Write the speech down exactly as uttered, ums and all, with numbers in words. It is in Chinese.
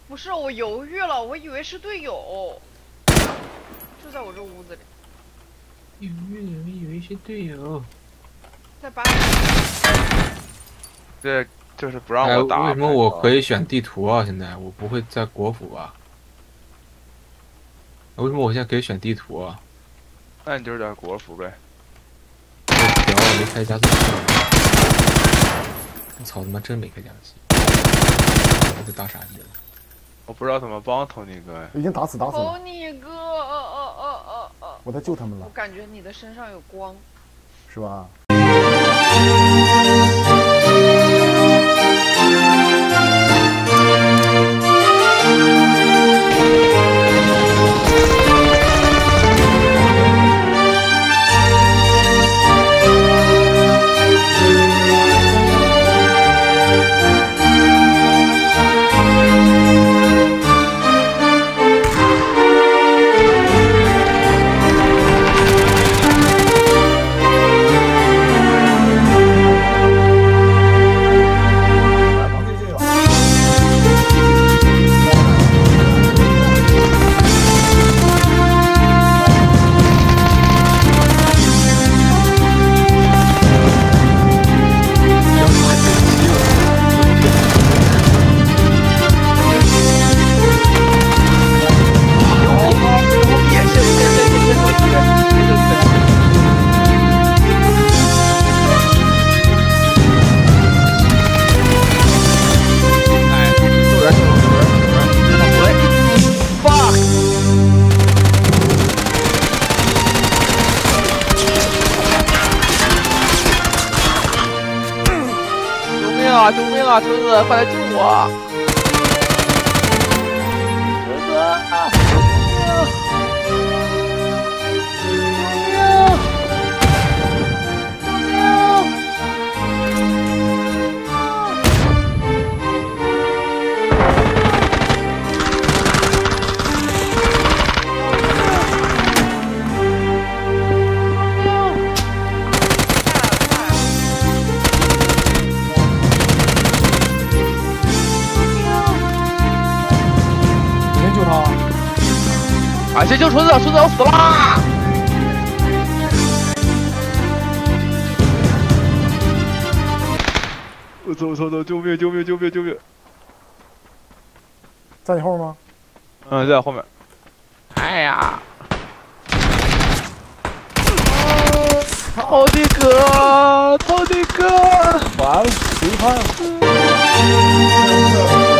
不是，我犹豫了，我以为是队友，就在我这屋子里。 犹豫了，我以为是队友。 在八。 这就是不让我打。 哎，为什么我可以选地图啊？现在我不会在国服吧？为什么我现在可以选地图啊？ 那你就是在国服呗。 我调了没开加速器。我操他妈真没开加速器！我这大傻逼了。 我不知道怎么帮托尼哥呀。 已经打死打死了。 托尼哥，呃呃呃呃呃。 我在救他们了。 我感觉你的身上有光。 是吧？ 啊！救命啊！锤子，快来救我！锤子啊！啊！先救锤子，锤子要死啦！我走我走走！救命！救命！救命！救命！ 在你后面吗？ 嗯，在后面。哎呀！托尼哥，托尼哥！ 完了，谁看？